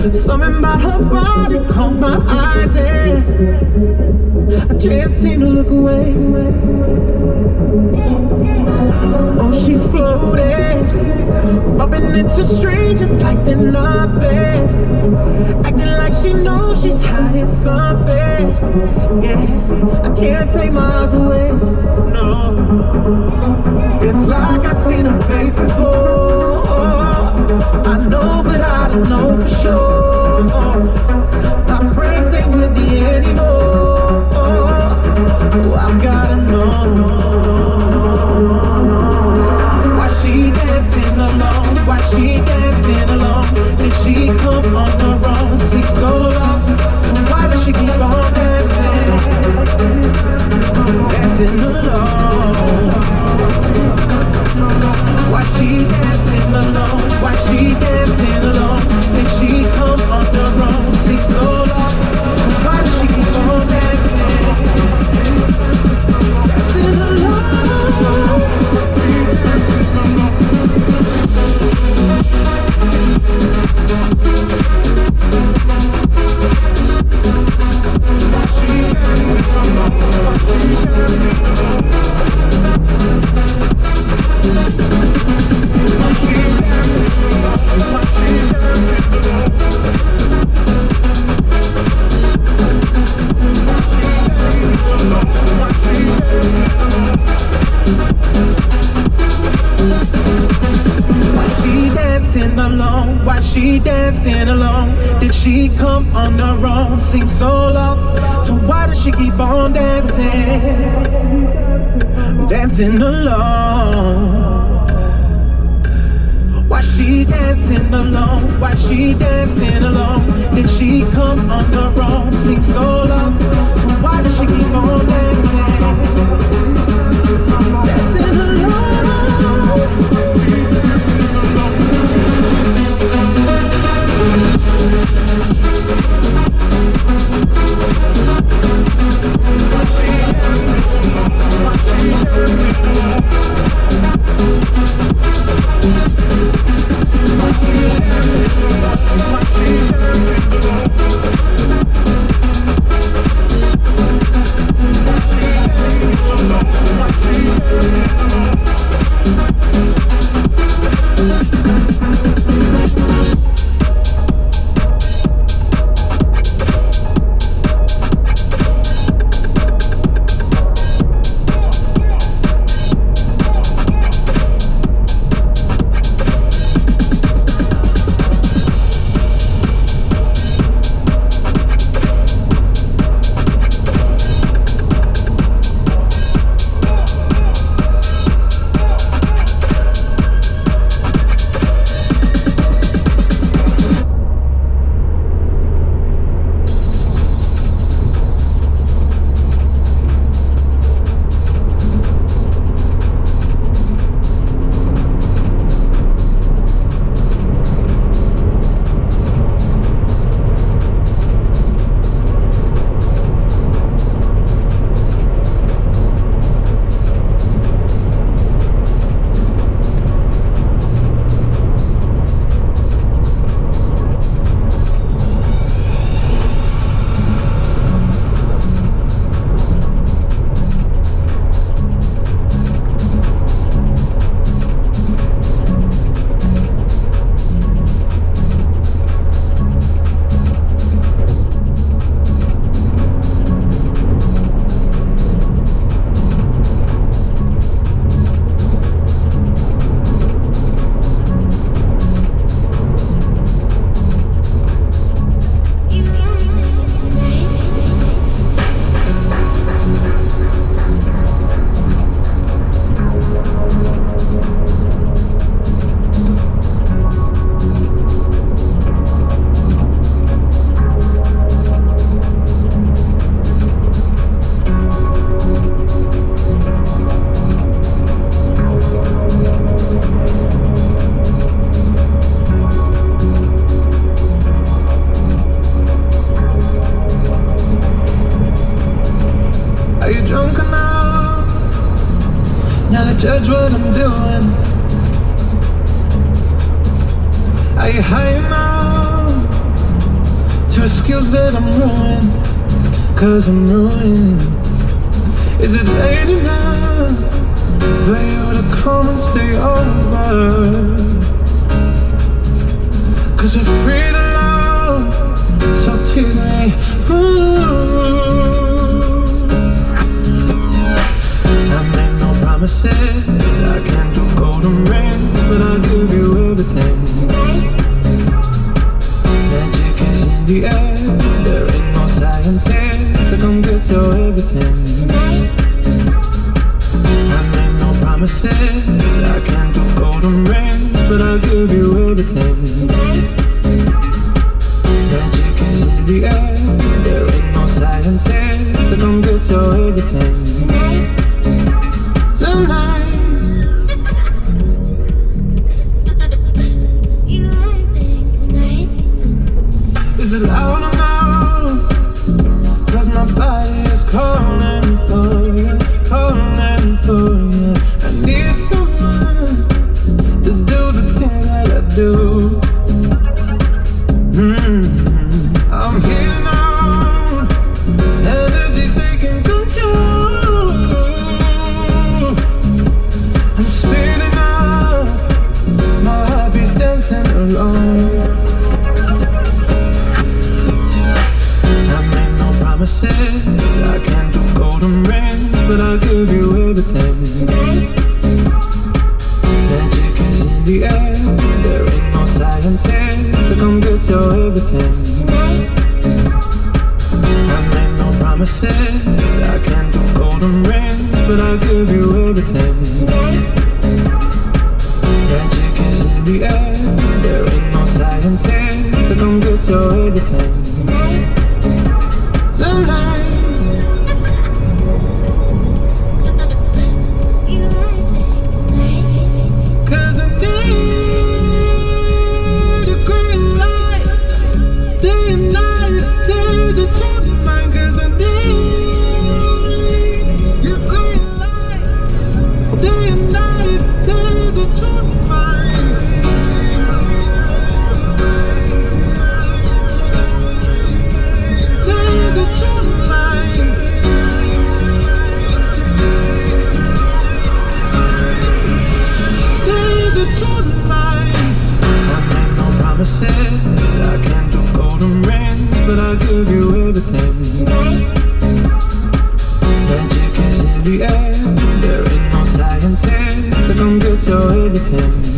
Something about her body caught my eyes and I can't seem to look away. Oh, she's floating, bumping into strangers like they're nothing, acting like she knows she's hiding something. Yeah, I can't take my eyes away. No, it's like I've seen her face before. I know, but I don't know for sure. My friends ain't with me anymore. Oh, I've gotta know. Why she dancing alone? Why she dancing alone? Did she come on her own? Seems so lost. So why does she keep on dancing? Dancing alone. Why she dancing alone? Why she dancing alone? Did she come on her own? Seems so lost. So why does she keep on dancing? Dancing alone. Why she dancing alone? Did she come on her own? Seems so lost. So why does she keep on dancing? Dancing alone. Why she dancing alone? Why she dancing alone? Did she come on her own? Seems so lost. So why does she keep on dancing? Dancing alone. judge what I'm doing. Are you high now? excuse that I'm ruined, 'cause I'm ruined. Is it late enough for you to come and stay over? 'Cause we're free to love, so tease me. I made no promises, I can't do golden rings, but I'll give you everything. Magic is in the air, there ain't no science here, so come get your everything. I made no promises, I can't do golden rings, but I'll give you everything. Magic is in the air, there ain't no science here, so come get your everything. Tonight. You everything tonight. Is it loud enough? 'Cause my body is calling for you, calling for you. I need someone to do the thing that I do. I'm here now, energy's taking control. I'm speeding up, my heartbeat's dancing alone. I made no promises, I can't do golden rings, but I'll give you everything. Magic is in the air, there ain't no science here, so come get your everything. I made no promises, I can't do golden rings, but I'll give you everything. Magic is in the air, there ain't no science here, so come get your everything. Tonight. I can't do golden rings, but I'll give you everything. Magic is in the air, there ain't no science here, so come get your everything.